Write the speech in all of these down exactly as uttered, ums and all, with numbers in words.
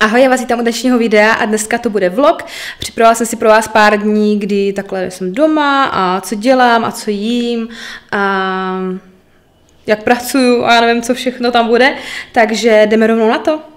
Ahoj, já vás vítám u dnešního videa a dneska to bude vlog. Připravila jsem si pro vás pár dní, kdy takhle jsem doma a co dělám a co jím a jak pracuju a já nevím, co všechno tam bude, takže jdeme rovnou na to.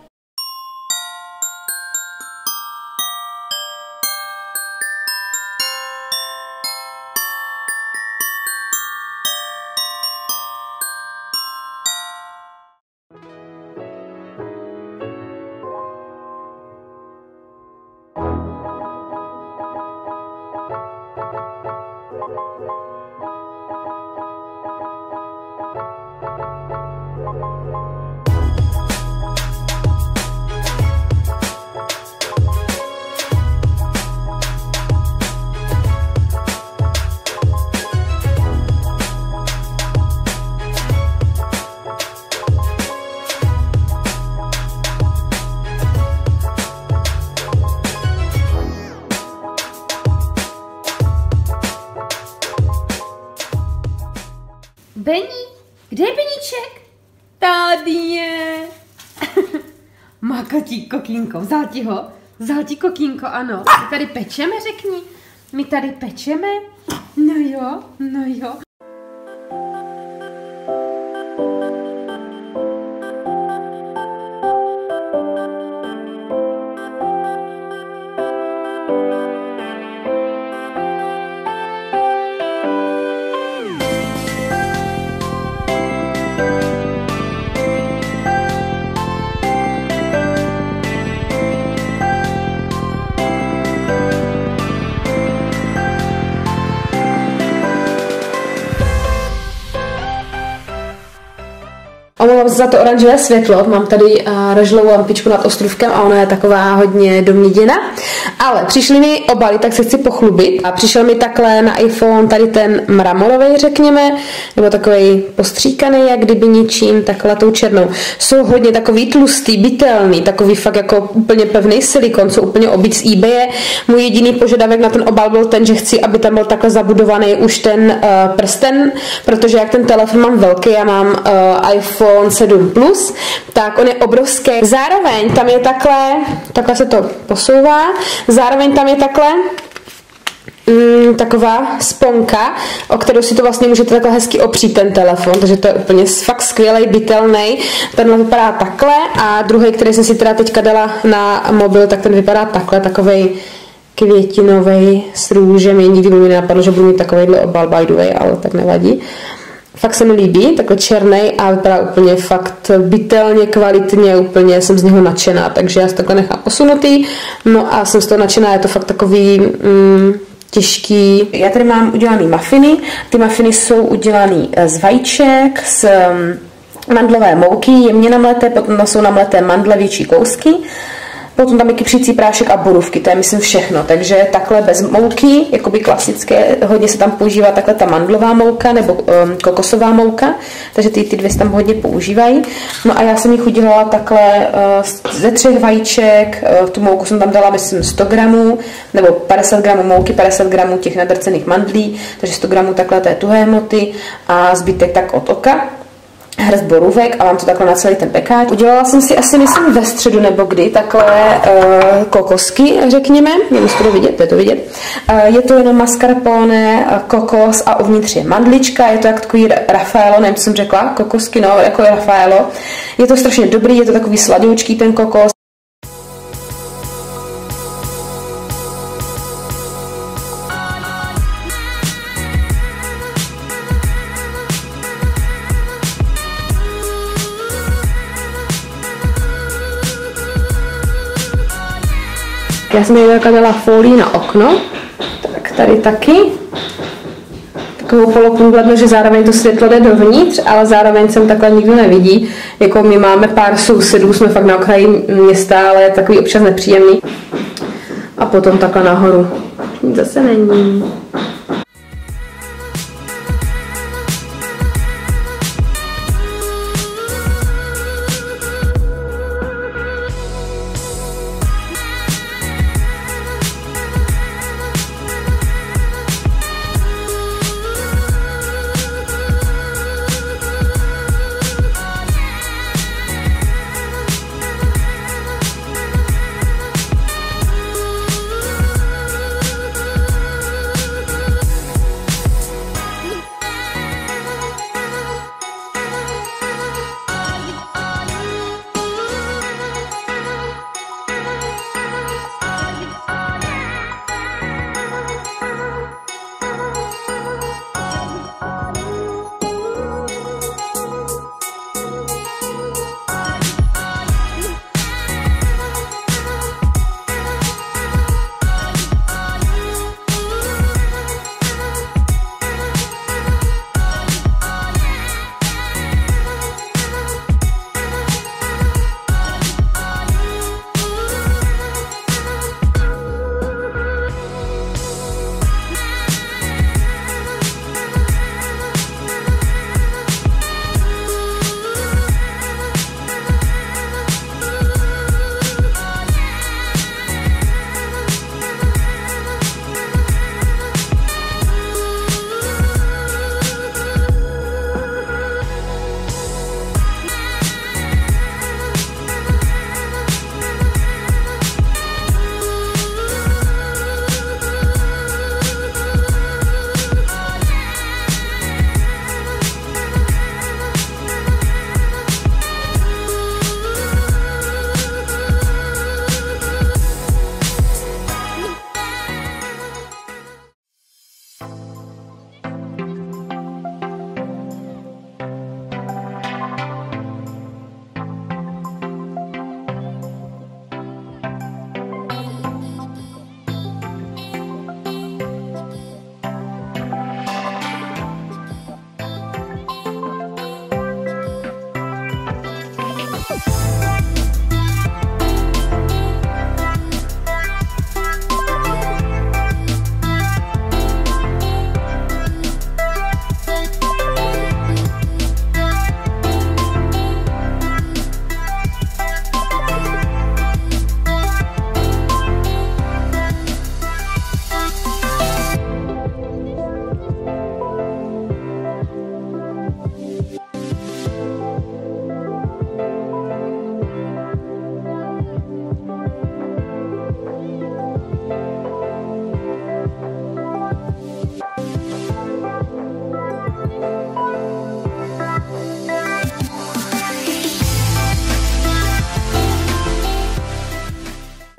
Bení? Kde je Beníček? Tady je. Má ti kokínko, vzal ti ho? Vzal ti kokínko, ano. My tady pečeme, řekni. My tady pečeme? No jo, no jo. Omlouvám se za to oranžové světlo, mám tady uh, rožlovou lampičku nad ostrůvkem a ona je taková hodně doměděna. Ale přišly mi obaly, tak se chci pochlubit. A přišel mi takhle na iPhone tady ten mramorový, řekněme, nebo takový postříkaný, jak kdyby ničím, takhle tou černou. Jsou hodně takový tlustý, bytelný, takový fakt jako úplně pevný silikon, co úplně obít z eBaye. Můj jediný požadavek na ten obal byl ten, že chci, aby tam byl takhle zabudovaný už ten uh, prsten, protože jak ten telefon mám velký, já mám uh, iPhone sedm plus, tak on je obrovský. Zároveň tam je takhle, takhle se to posouvá, zároveň tam je takhle mm, taková sponka, o kterou si to vlastně můžete takhle hezky opřít ten telefon, takže to je úplně fakt skvělej, bytelný. Tenhle vypadá takhle a druhý, který jsem si teda teďka dala na mobil, tak ten vypadá takhle, takovej květinovej s růžem. Je nikdy mi nenapadlo, že budu mít takovejhle obal, by the way, ale tak nevadí. Fakt se mi líbí, takhle černý a vypadá úplně fakt bytelně, kvalitně, úplně jsem z něho nadšená, takže já si takhle nechám posunutý, no a jsem z toho nadšená, je to fakt takový mm, těžký. Já tady mám udělaný mafiny, ty mafiny jsou udělaný z vajíček, z um, mandlové mouky, jemně namleté, potom jsou namleté mandle, větší kousky. Potom tam je kypřící prášek a borůvky, to je myslím všechno, takže takhle bez mouky, jakoby klasické, hodně se tam používá takhle ta mandlová mouka nebo um, kokosová mouka, takže ty, ty dvě se tam hodně používají. No a já jsem jich udělala takhle uh, ze třech vajíček, uh, tu mouku jsem tam dala myslím sto gramů, nebo padesát gramů mouky, padesát gramů těch nadrcených mandlí, takže sto gramů takhle té tuhé hmoty a zbytek tak od oka. Hrst borůvek a mám to takhle na celý ten pekáč. Udělala jsem si asi, myslím, ve středu nebo kdy takhle uh, kokosky, řekněme. Nevím, jestli to vidět, to je to vidět. Uh, je to jenom mascarpone, uh, kokos a uvnitř je mandlička. Je to jak takový Raffaello, nevím, co jsem řekla, kokosky, no, jako je Raffaello. Je to strašně dobrý, je to takový sladoučký ten kokos. Já jsem tady dala folii na okno, tak tady taky. Takovou poloprůhlednou, že zároveň to světlo jde dovnitř, ale zároveň jsem takhle nikdo nevidí. Jako my máme pár sousedů, jsme fakt na okraji města, ale je takový občas nepříjemný. A potom takhle nahoru. Zase není.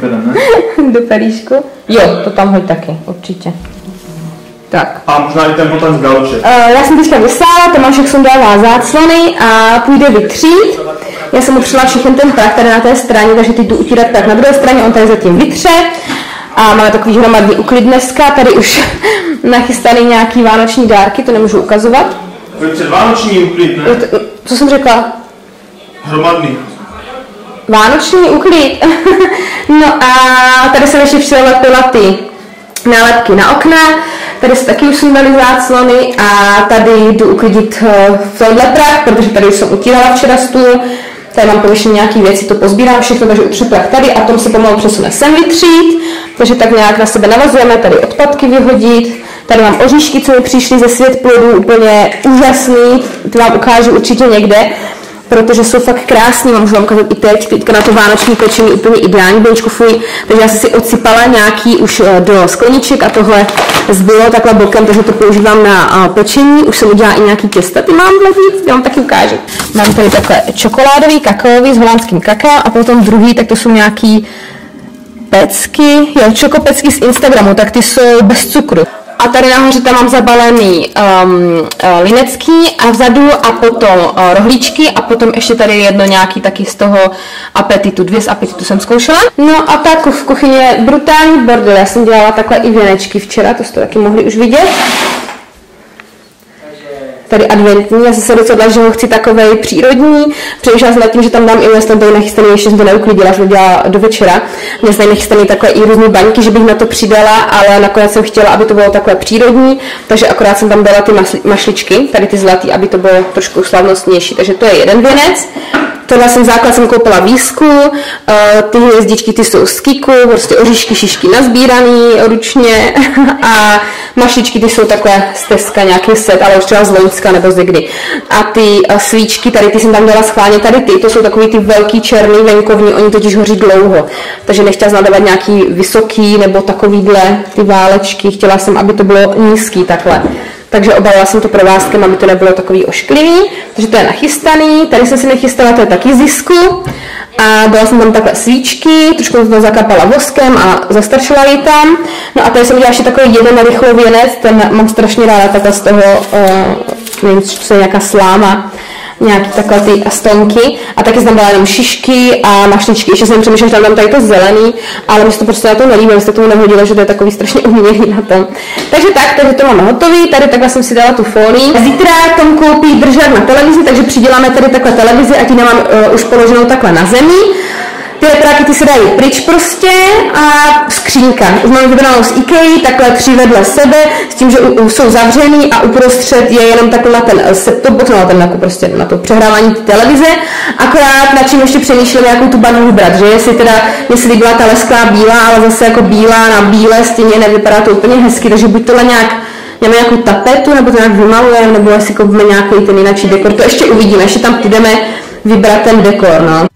Do pelíšku? Jo, to tam hoď taky, určitě. Tak. A možná i ten potom z gauče. Uh, já jsem teďka vysála, Tomášek sundává záclony a půjde vytřít. Já jsem upřela všechny ten prach tady na té straně, takže teď jdu utírat prach na druhé straně, on tady zatím vytře. A máme takový hromadný uklid dneska, tady už nachystaný nějaký vánoční dárky, to nemůžu ukazovat. To je předvánoční uklid, ne? Co jsem řekla? Hromadný. Vánoční uklid. No a tady jsem ještě přilepila ty nálepky na okna, tady se taky už sundaly záclony a tady jdu uklidit v tohle prach, protože tady už jsem utírala včera stůl, tady mám pověšené nějaké věci, to pozbírám všechno, takže utřu prach tady a tom se pomalu přesune sem vytřít, takže tak nějak na sebe navazujeme, tady odpadky vyhodit, tady mám oříšky, co mi přišly ze svět plodů, úplně úžasný, ty vám ukážu určitě někde, protože jsou fakt krásní, můžu vám ukázat i teď, teďka na to vánoční pečení úplně ideální, Běničku fuj, takže já jsem si odsypala nějaký už do skleniček a tohle zbylo takhle bokem, takže to používám na pečení, už jsem udělala i nějaký těsta, ty mám víc, já vám taky ukážu. Mám tady takhle čokoládový, kakaový s holandským kaká a potom druhý, tak to jsou nějaký pecky, jo, čokopecky z Instagramu, tak ty jsou bez cukru. A tady nahoře tam mám zabalený um, linecký a vzadu a potom uh, rohlíčky a potom ještě tady jedno nějaký taky z toho apetitu. Dvě z apetitu jsem zkoušela. No a tak v kuchyni je brutální bordel. Já jsem dělala takhle i věnečky včera, to jste taky mohli už vidět. Tady adventní, já jsem se docela, že ho chci takovej přírodní, přemýšlela jsem nad tím, že tam dám i vlastně tady nachystaný, ještě jsem to neuklidila, jsem to dělala do večera, měla jsem tady nachystaný takhle i různé baňky, že bych na to přidala, ale nakonec jsem chtěla, aby to bylo takhle přírodní, takže akorát jsem tam dala ty mašličky, tady ty zlatý, aby to bylo trošku slavnostnější, takže to je jeden věnec. Tohle jsem základ jsem koupila výzku, ty hvězdičky ty jsou z Kiku, prostě oříšky, šišky nazbíraný ručně a mašličky ty jsou takové z Teska, nějaký set, ale už třeba z Loňska nebo z někdy. A ty svíčky, tady ty jsem tam dala schválně, tady ty, to jsou takový ty velký černý venkovní, oni totiž hoří dlouho, takže nechtěla jsem nadávat nějaký vysoký nebo takovýhle ty válečky, chtěla jsem, aby to bylo nízký takhle. Takže obalila jsem to provázkem, aby to nebylo takový ošklivý. Takže to je nachystaný. Tady jsem si nachystala, to je taky z Zisku. A dala jsem tam takhle svíčky, trošku jsem to zakapala voskem a zastrčila ji tam. No a tady jsem udělala ještě takový jeden rychlý věnec, ten mám strašně ráda takhle z toho, uh, nevím, co je nějaká sláma, nějaký takhle ty stonky a taky jsem tam dala jenom šišky a mašličky. Ještě jsem přemýšlela, že tam dám tady to zelený, ale mi se to prostě na to nelíbilo, že se tomu nehodilo, že to je takový strašně umělý na tom. Takže tak, takže to mám hotový, tady takhle jsem si dala tu folii. Zítra Tom koupí držák na televizi, takže přiděláme tady takhle televizi a ti nemám uh, už položenou takhle na zemi. Ty letráky ty se dají pryč prostě a skřínka. Už mám vybranou z IKEA, takhle tři vedle sebe, s tím, že u, u, jsou zavřený a uprostřed je jenom takhle na ten set-top box, no, ten jako prostě na to přehrávání televize. Akorát na čím ještě přemýšlím, jakou tu barvu vybrat, že jestli teda, jestli byla ta lesklá bílá, ale zase jako bílá na bílé stěně nevypadá to úplně hezky, takže buď tohle nějak máme nějakou tapetu, nebo to nějak vymalujeme, nebo jestli koupíme nějaký ten jináčí dekor, to ještě uvidíme, ještě tam půjdeme vybrat ten dekor, no.